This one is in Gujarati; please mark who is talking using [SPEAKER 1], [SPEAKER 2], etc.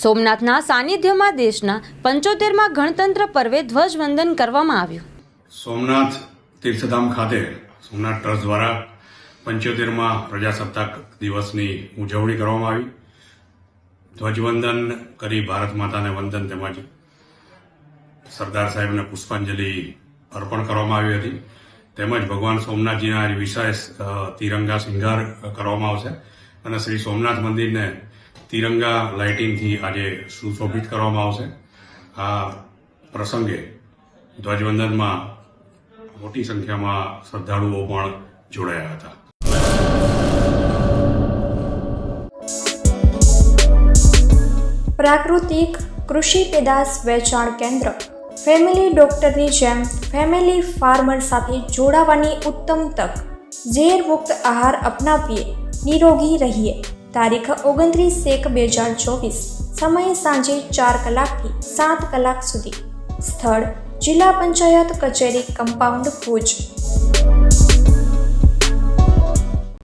[SPEAKER 1] સોમનાથના સાનિધ્યમાં દેશના 75મા ગણતંત્ર પર્વે ધ્વજવંદન કરવામાં આવ્યું।
[SPEAKER 2] સોમનાથ તીર્થધામ ખાતે સોમનાથ ટ્રસ્ટ દ્વારા 75મા પ્રજાસત્તાક દિવસની ઉજવણી કરવામાં આવી। ધ્વજવંદન કરી ભારત માતાને વંદન તેમજ સરદાર સાહેબને પુષ્પાંજલિ અર્પણ કરવામાં આવી હતી। તેમજ ભગવાન સોમનાથજીના વિશેષ તિરંગા શિંગાર કરવામાં આવશે અને શ્રી સોમનાથ મંદિરને તિરંગા લાઇટિંગથી આજે સુશોભિત કરવામાં આવશે। આ પ્રસંગે ધ્વજવંદનમાં મોટી સંખ્યામાં શ્રદ્ધાળુઓ પણ જોડાયા હતા।
[SPEAKER 3] પ્રાકૃતિક કૃષિ પેદાશ વેચાણ કેન્દ્ર ફેમિલી ડોક્ટરની જેમ ફેમિલી ફાર્મર સાથે જોડાવાની ઉત્તમ તક। ઝેર મુક્ત આહાર અપનાવીએ, નિરોગી રહીએ। તારીખ 29/1/2024, સમય સાંજે 4 કલાકથી 7 કલાક સુધી। સ્થળ જિલ્લા પંચાયત કચેરી કમ્પાઉન્ડ ભુજ।